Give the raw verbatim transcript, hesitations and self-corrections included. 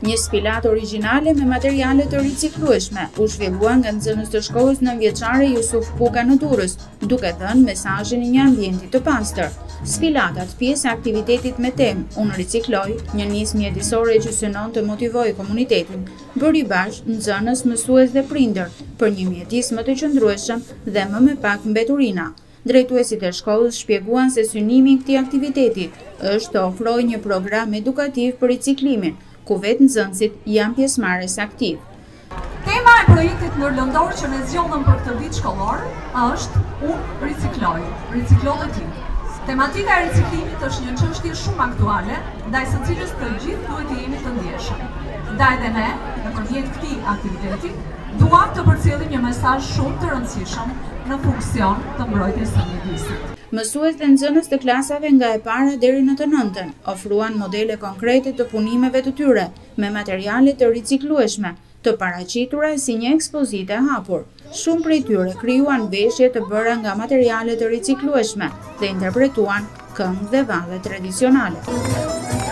Një sfilatë origjinale me materiale të riciklueshme u zhvillua nga nxënës të shkollës nëntëvjeçare Jusuf Puka në Durrës, duke dhënë mesazhin e një ambienti të pastër. Sfilatat, pjesë e aktivitetit me temë Unë ricikloj, një nismë mjedisore që synon të motivojë komunitetin, bëri bashkë nxënës, mësues dhe prindër për një mjedis më të qëndrueshëm dhe më me pak mbeturina. Drejtuesit e shkollës shpjeguan se synimi i këtij aktiviteti është të ofrojë një program edukativ për riciklimin, ku vetë nxënësit janë pjesëmarrës aktiv. Tema e projektit ndërlindor që ne zgjodhëm për këtë vit shkollor është Unë ricikloj, riciklo dhe ti. Tematika e riciklimit është një çështje shumë aktuale, ndaj së cilës të gjithë duhet të jemi të ndjeshëm. Ndaj dhe ne, nëpërmjet këtij aktiviteti, duam të përcjellim një mesazh shumë të rëndësishëm në funksion të mbrojtjes së mjedisit. Mësues dhe nxënës të klasave nga e para deri në të nëntën ofruan modele konkrete të punimeve të tyre me materiale të riciklueshme, të paraqitura si një ekspozite e hapur. Shumë prej tyre krijuan veshje të bëra nga materiale të riciklueshme dhe interpretuan këngë dhe valle tradicionale.